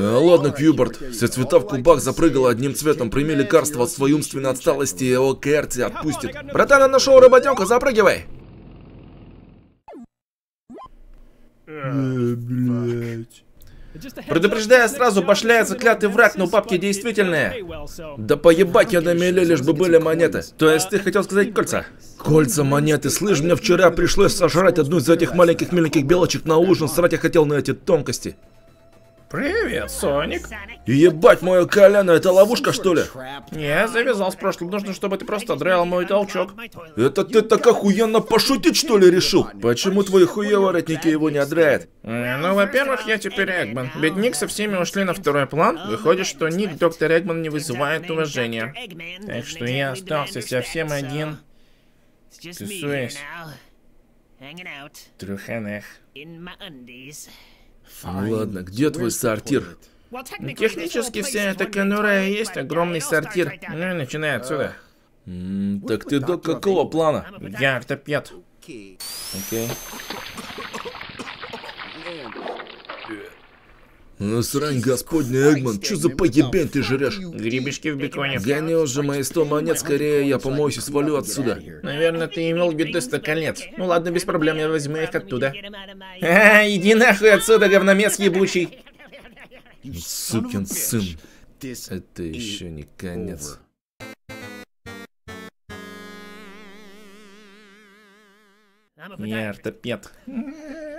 Ладно, Кьюберт, все цвета в кубах запрыгало одним цветом. Прими лекарство от своей умственной отсталости, и ОКР тебя отпустит. Братан, я нашел работенку, запрыгивай! Блять. Предупреждая сразу, башляет заклятый враг, но бабки действительные. Да поебать я на мели, лишь бы были монеты. То есть ты хотел сказать кольца? Кольца, монеты. Слышь, мне вчера пришлось сожрать одну из этих маленьких миленьких белочек на ужин. Срать я хотел на эти тонкости. Привет, Соник. Ебать, мое колено, это ловушка, что ли? Я завязал с прошлым, нужно, чтобы ты просто драл мой толчок. Это ты так охуенно пошутить, что ли, решил? Почему твои хуеворотники его не одряют? Ну, во-первых, я теперь Эгман. Ведь Ник со всеми ушли на второй план. Выходит, что Ник доктор Эгман не вызывает уважения. Так что я остался совсем один. Тусуясь. Труханах. Ну ладно, где твой сортир? Технически вся эта конура и есть огромный сортир. Ну и начинай отсюда. Так ты док какого плана? Я ортопед. Окей. Ну, срань господня, Эгман, чё за поебень ты жрешь? Грибочки в беконе. Гони уже мои 100 монет, скорее я помоюсь и свалю отсюда. Наверное, ты имел в виду 100 колец. Ну ладно, без проблем, я возьму их оттуда. Иди нахуй отсюда, говномес ебучий. Сукин сын. Это еще не конец. Я ортопед.